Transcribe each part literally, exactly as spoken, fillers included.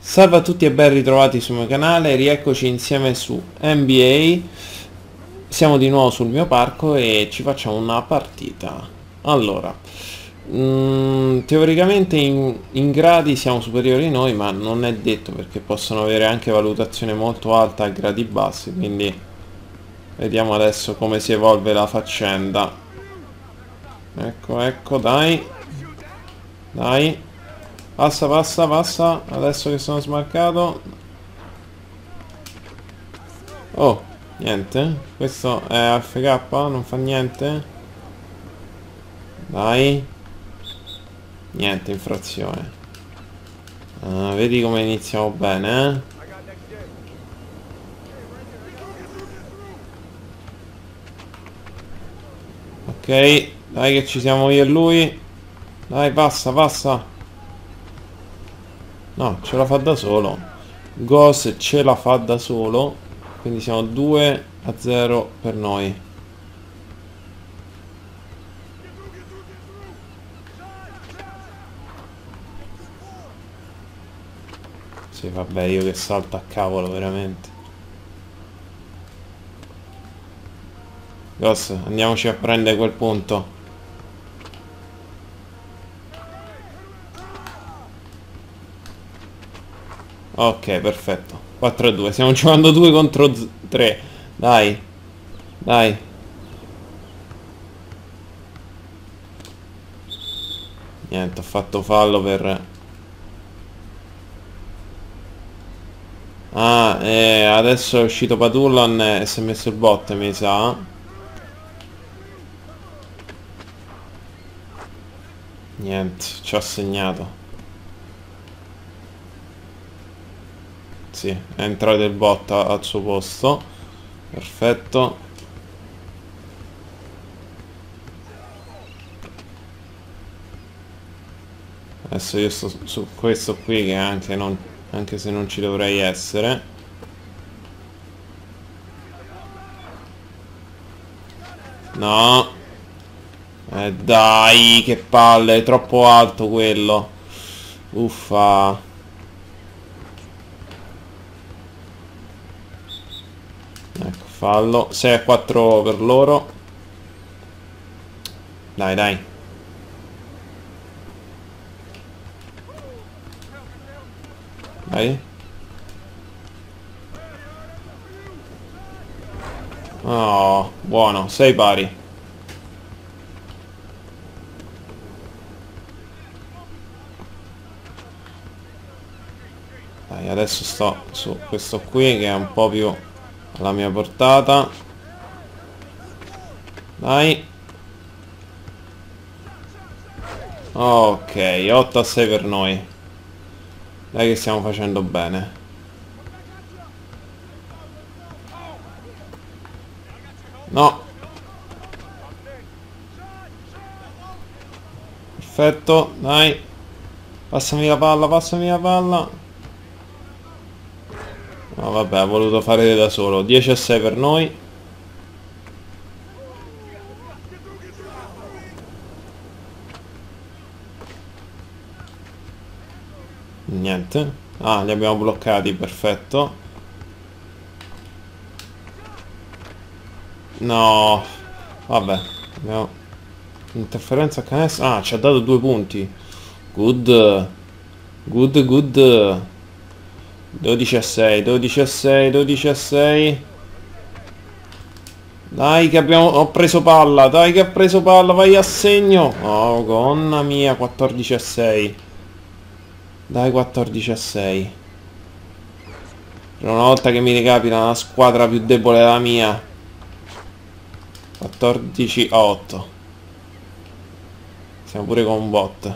Salve a tutti e ben ritrovati sul mio canale, rieccoci insieme su N B A. Siamo di nuovo sul mio parco e ci facciamo una partita. Allora, mm, teoricamente in, in gradi siamo superiori noi, ma non è detto, perché possono avere anche valutazione molto alta a gradi bassi, quindi vediamo adesso come si evolve la faccenda. Ecco, ecco, dai. Dai. Passa, passa, passa. Adesso che sono smarcato. Oh, niente. Questo è F K, non fa niente. Dai. Niente, infrazione. Ah, vedi come iniziamo bene, eh? Ok, dai che ci siamo io e lui. Dai, passa, passa. No, ce la fa da solo. Ghost ce la fa da solo. Quindi siamo due a zero per noi. Sì, vabbè, io che salto a cavolo, veramente. Ghost, andiamoci a prendere quel punto. Ok, perfetto. quattro a due. Stiamo giocando due contro tre. Dai. Dai. Niente, ho fatto fallo per... Ah, eh, adesso è uscito Padullan e si è messo il bot, mi sa. Niente, ci ha segnato. Sì, è entrato il bot al suo posto. Perfetto. Adesso io sto su questo qui che anche, non, anche se non ci dovrei essere. No. Eh dai, che palle, è troppo alto quello. Uffa. Ecco, fallo. sei a quattro per loro. Dai, dai. Dai. Oh, buono, sei pari. Dai, adesso sto su questo qui che è un po' più alla mia portata. Dai. Ok, otto a sei per noi. Dai che stiamo facendo bene. No. Perfetto, dai. Passami la palla, passami la palla. No, vabbè, ha voluto fare da solo. dieci a sei per noi. Niente. Ah, li abbiamo bloccati, perfetto. No. Vabbè. Abbiamo... Interferenza a canestro. Ah, ci ha dato due punti. Good. Good, good. dodici a sei, dodici a sei, dodici a sei. Dai che abbiamo... Ho preso palla, dai che ha preso palla, vai a segno. Oh, gonna mia, quattordici a sei. Dai, quattordici a sei. Per una volta che mi ricapita una squadra più debole della mia. quattordici a otto. Siamo pure con un bot.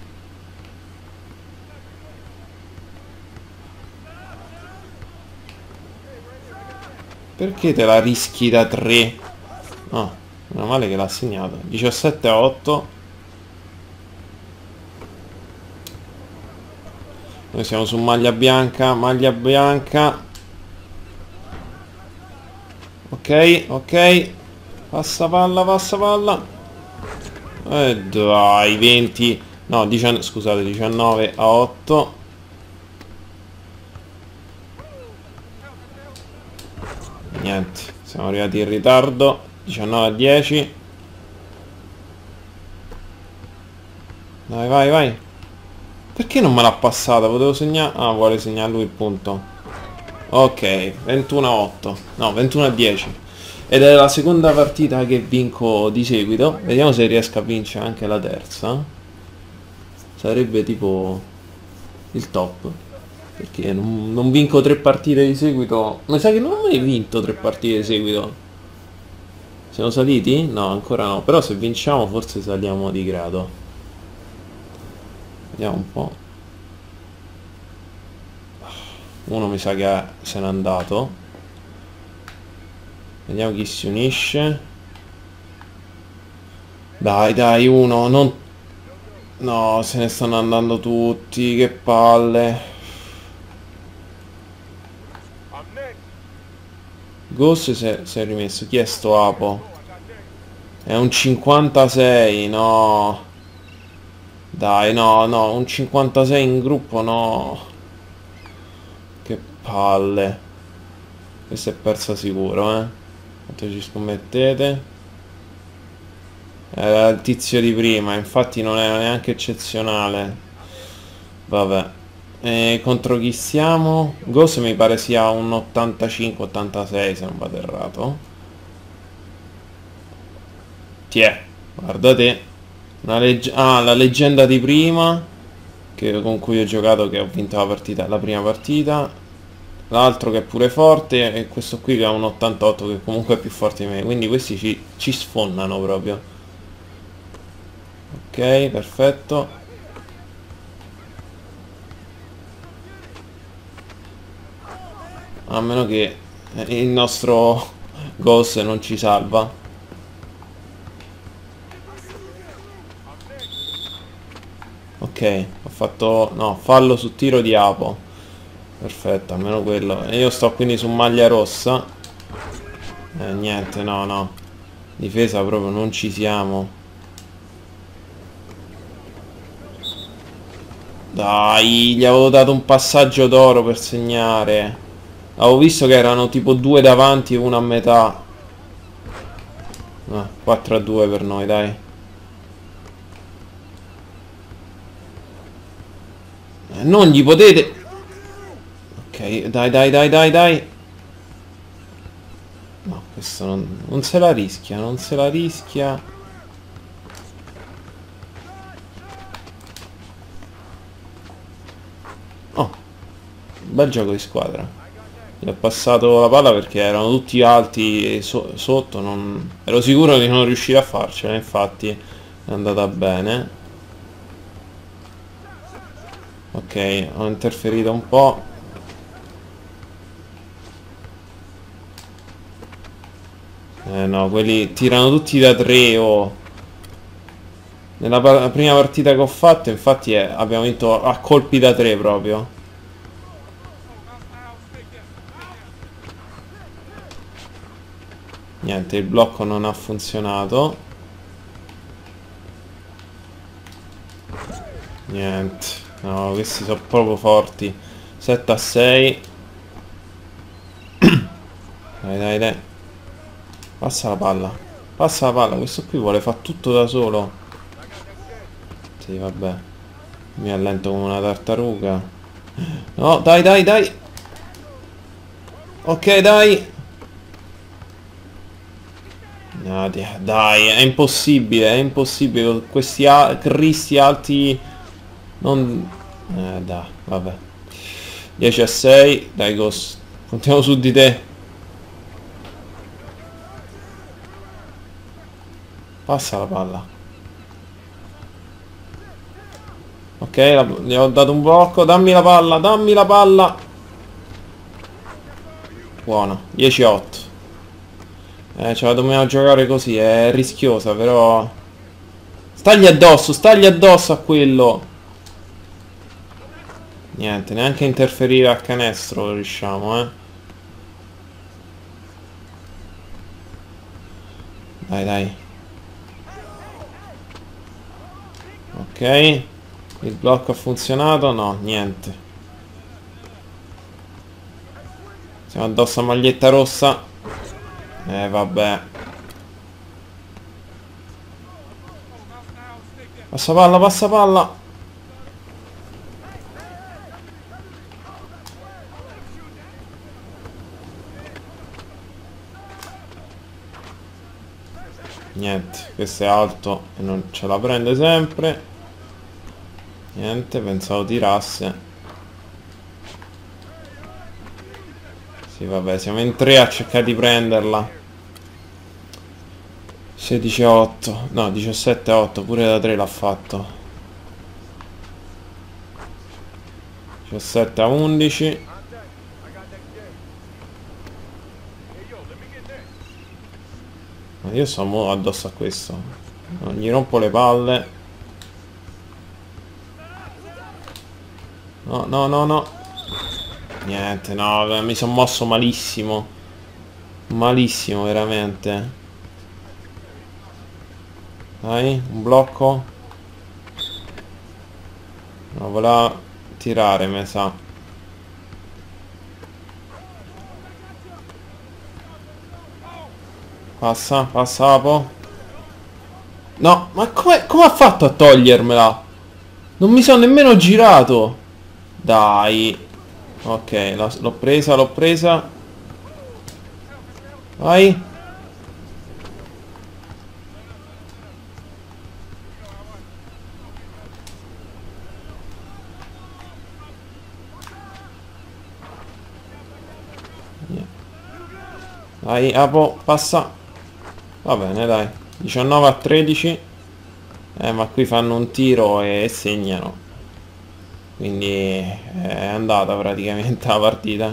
Perché te la rischi da tre? Ah, meno male che l'ha segnato. diciassette a otto. Noi siamo su maglia bianca, maglia bianca. Ok, ok. Passa palla, passa palla. E eh, dai, venti. No, diciannove, scusate, diciannove a otto. Niente, siamo arrivati in ritardo. diciannove a dieci. Dai, vai, vai. Perché non me l'ha passata? Potevo segnare... Ah, vuole segnare lui il punto. Ok, ventuno a otto. No, ventuno a dieci. Ed è la seconda partita che vinco di seguito. Vediamo se riesco a vincere anche la terza. Sarebbe tipo il top. Perché non, non vinco tre partite di seguito. Mi sa che non ho mai vinto tre partite di seguito. Siamo saliti? No, ancora no. Però se vinciamo forse saliamo di grado. Vediamo un po'. Uno mi sa che se n'è andato. Vediamo chi si unisce. Dai, dai, uno. Non... No, se ne stanno andando tutti. Che palle. Ghost si è, si è rimesso. Chi è sto Apo? È un cinquantasei. No. Dai, no, no. Un cinquantasei in gruppo, no. Che palle. Questa è persa sicuro, eh. Quanto ci scommettete? Era il tizio di prima, infatti non era neanche eccezionale. Vabbè. E contro chi siamo? Ghost mi pare sia un ottantacinque ottantasei se non vado errato. Tiè, guarda te. Una legge ah, la leggenda di prima che, con cui ho giocato, che ho vinto la partita, la prima partita. L'altro che è pure forte e questo qui che ha un ottantotto che comunque è più forte di me. Quindi questi ci, ci sfondano proprio. Ok, perfetto. A meno che il nostro Ghost non ci salva. Ok, ho fatto... no, fallo su tiro di Apo. Perfetto, almeno quello. E io sto quindi su maglia rossa. Eh, niente, no, no. Difesa proprio non ci siamo. Dai, gli avevo dato un passaggio d'oro per segnare. Avevo visto che erano tipo due davanti e uno a metà. Ah, quattro a due per noi, dai. Eh, non gli potete... Ok, dai, dai, dai, dai, dai. No, questo non, non se la rischia, non se la rischia. Oh, bel gioco di squadra. Gli ho passato la palla perché erano tutti alti so sotto, non... ero sicuro di non riuscire a farcela, infatti è andata bene. Ok, ho interferito un po'. Eh no, quelli tirano tutti da tre o... Oh. Nella pa prima partita che ho fatto, infatti, è, abbiamo vinto a colpi da tre proprio. Niente, il blocco non ha funzionato. Niente. No, questi sono proprio forti. sette a sei. Dai, dai, dai. Passa la palla. Passa la palla. Questo qui vuole fare tutto da solo. Sì, vabbè. Mi allento come una tartaruga. No, dai, dai, dai. Ok, dai. No, dai, è impossibile, è impossibile. Questi a cristi alti... Non... Eh, dai, vabbè. dieci a sei. Dai, Ghost. Contiamo su di te. Passa la palla. Ok, la, gli ho dato un blocco. Dammi la palla, dammi la palla. Buono, dieci a otto. Eh, ce la dobbiamo giocare così, è rischiosa, però... Stagli addosso, stagli addosso a quello. Niente, neanche interferire a canestro riusciamo, eh. Dai, dai. Ok. Il blocco ha funzionato? No, niente. Siamo addosso a maglietta rossa. Eh vabbè. Passa palla, passa palla. Niente, questo è alto e non ce la prende sempre. Niente, pensavo tirasse. Sì, vabbè, siamo in tre a cercare di prenderla. sedici a otto. No, diciassette a otto, pure da tre l'ha fatto. diciassette a undici. Ma io sto mo addosso a questo. Non gli rompo le palle. No, no, no, no. Niente, no, mi sono mosso malissimo. Malissimo, veramente. Dai, un blocco. No, voleva tirare, mi sa. Passa, passa Apo. No, ma come, come ha fatto a togliermela? Non mi sono nemmeno girato. Dai. Ok, l'ho presa, l'ho presa. Vai. Dai, Apo, passa. Va bene, dai. diciannove a tredici. Eh, ma qui fanno un tiro e segnano. Quindi è andata praticamente la partita.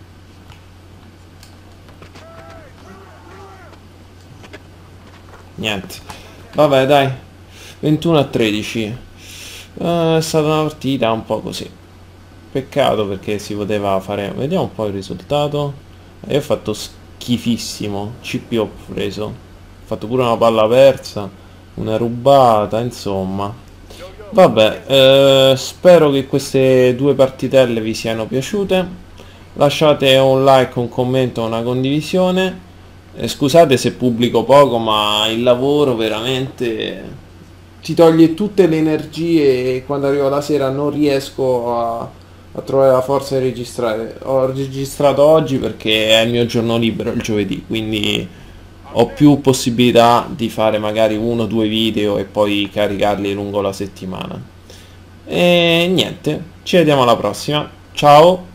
Niente. Vabbè, dai. ventuno a tredici. Eh, è stata una partita un po' così. Peccato perché si poteva fare... Vediamo un po' il risultato. Io ho fatto schifissimo. C P ho preso. Ho fatto pure una palla persa. Una rubata, insomma. Vabbè, eh, spero che queste due partitelle vi siano piaciute. Lasciate un like, un commento, una condivisione. Eh, scusate se pubblico poco, ma il lavoro veramente ti toglie tutte le energie e quando arrivo la sera non riesco a, a trovare la forza di registrare. Ho registrato oggi perché è il mio giorno libero, il giovedì, quindi ho più possibilità di fare magari uno o due video e poi caricarli lungo la settimana. E niente, ci vediamo alla prossima. Ciao!